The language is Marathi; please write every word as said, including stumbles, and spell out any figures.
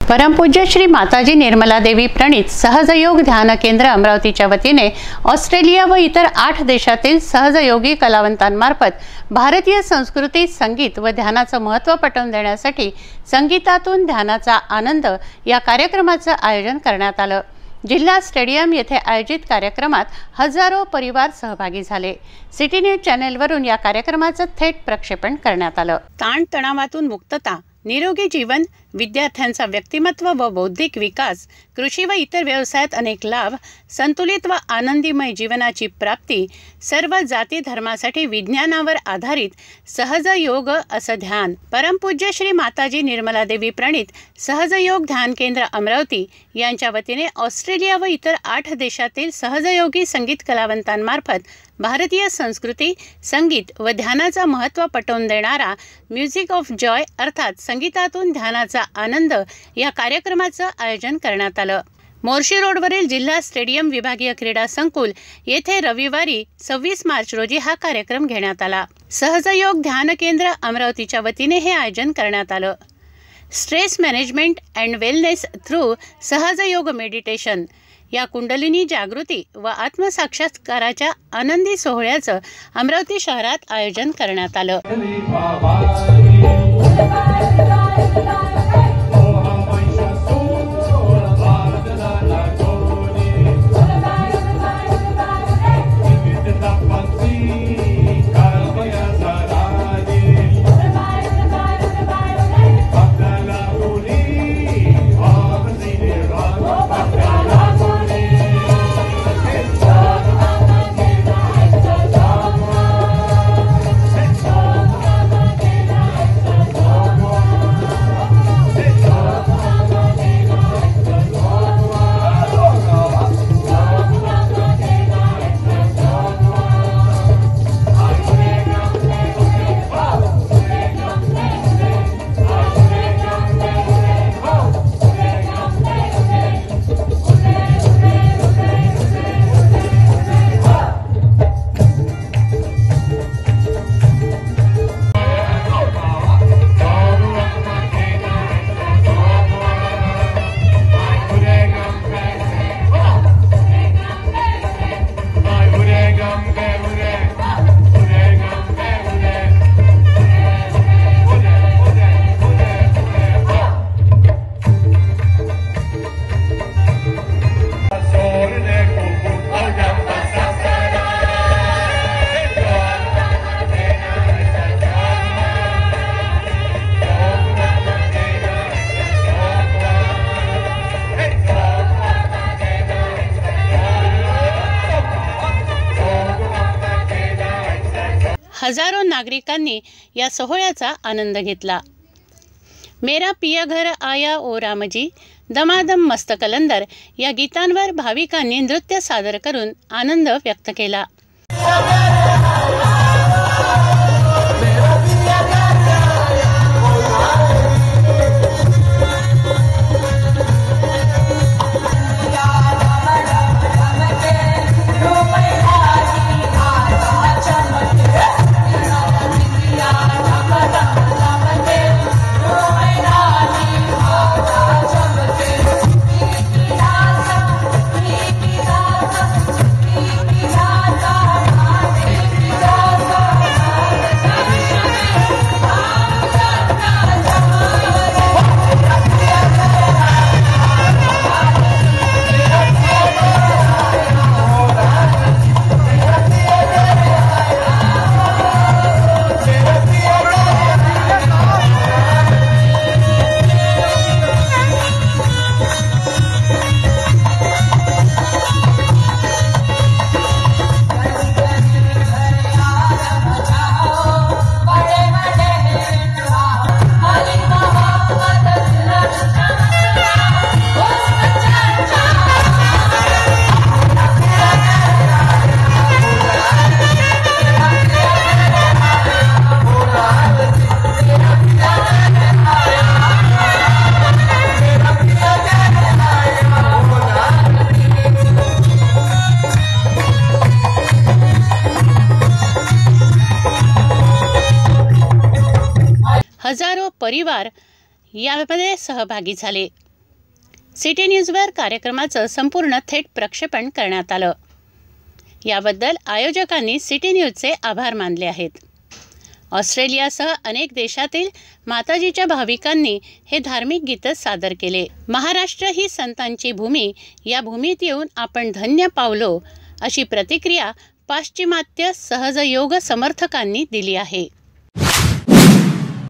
परमपूज्य श्री माताजी निर्मला देवी प्रणीत सहजयोग ध्यान केंद्र अमरावतीच्या वतीने ऑस्ट्रेलिया व इतर आठ देशातील सहजयोगी कलावंतांमार्फत भारतीय संस्कृती, संगीत व ध्यानाचं महत्त्व पटवून देण्यासाठी संगीतातून ध्यानाचा आनंद या कार्यक्रमाचं आयोजन करण्यात आलं। जिल्हा स्टेडियम येथे आयोजित कार्यक्रमात हजारो परिवार सहभागी झाले। सिटी न्यूज चॅनलवरून या कार्यक्रमाचं थेट प्रक्षेपण करण्यात आलं। ताणतणावातून मुक्तता, निरोगी जीवन, विद्यार्थ्यांचा व्यक्तिमत्व व बौद्धिक विकास, कृषी व इतर व्यवसायात अनेक लाभ, संतुलित व आनंदीमय जीवनाची प्राप्ती, सर्व जाती धर्मासाठी विज्ञानावर आधारित सहजयोग असं ध्यान। परमपूज्य श्री माताजी निर्मला देवी प्रणीत सहजयोग ध्यान केंद्र अमरावती यांच्या वतीने ऑस्ट्रेलिया व इतर आठ देशातील सहजयोगी संगीत कलावंतांमार्फत भारतीय संस्कृती, संगीत व ध्यानाचा महत्त्व पटवून देणारा म्युझिक ऑफ जॉय अर्थात संगीतातून ध्यानाचा आनंद या कार्यक्रमाचं आयोजन करण्यात आलं। मोर्शी रोडवरील जिल्हा स्टेडियम विभागीय क्रीडा संकुल येथे रविवारी सव्वीस मार्च रोजी हा कार्यक्रम घेण्यात आला। सहजयोग ध्यान केंद्र अमरावतीच्या वतीने हे आयोजन करण्यात आलं। Stress management and wellness through Sahaja Yoga meditation या कुंडलिनी जागृती व आत्मसाक्षात्काराच्या आनंदी सोहळ्याचं अमरावती शहरात आयोजन करण्यात आलं। हजारो नागरिकांनी या सोहळ्याचा आनंद घेतला। मेरा पिया घर आया ओ रामजी, दमादम मस्त कलंदर या गीतांवर भाविकांनी नृत्य सादर करून आनंद व्यक्त केला। हजारो परिवार यामध्ये सहभागी झाले। सिटी न्यूजवर कार्यक्रमाचं संपूर्ण थेट प्रक्षेपण करण्यात आलं। याबद्दल आयोजकांनी सिटी न्यूजचे आभार मानले आहेत। ऑस्ट्रेलियासह अनेक देशातील माताजीच्या भाविकांनी हे धार्मिक गीत सादर केले। महाराष्ट्र ही संतांची भूमी, या भूमीत येऊन आपण धन्य पावलो, अशी प्रतिक्रिया पाश्चिमात्य सहजयोग समर्थकांनी दिली आहे।